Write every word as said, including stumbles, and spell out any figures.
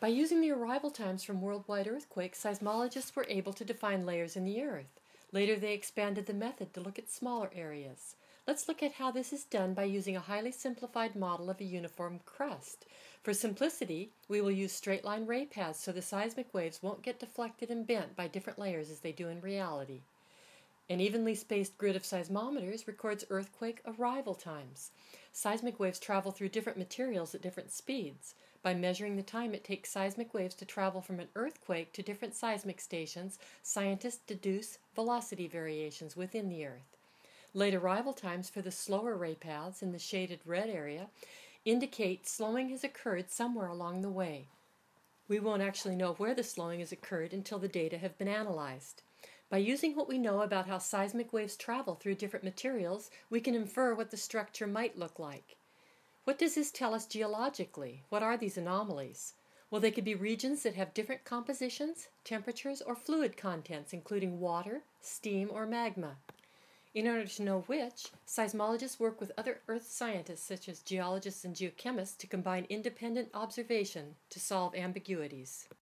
By using the arrival times from worldwide earthquakes, seismologists were able to define layers in the earth. Later they expanded the method to look at smaller areas. Let's look at how this is done by using a highly simplified model of a uniform crust. For simplicity, we will use straight-line ray paths so the seismic waves won't get deflected and bent by different layers as they do in reality. An evenly spaced grid of seismometers records earthquake arrival times. Seismic waves travel through different materials at different speeds. By measuring the time it takes seismic waves to travel from an earthquake to different seismic stations, scientists deduce velocity variations within the Earth. Late arrival times for the slower ray paths in the shaded red area indicate slowing has occurred somewhere along the way. We won't actually know where the slowing has occurred until the data have been analyzed. By using what we know about how seismic waves travel through different materials, we can infer what the structure might look like. What does this tell us geologically? What are these anomalies? Well, they could be regions that have different compositions, temperatures, or fluid contents, including water, steam, or magma. In order to know which, seismologists work with other Earth scientists such as geologists and geochemists to combine independent observation to solve ambiguities.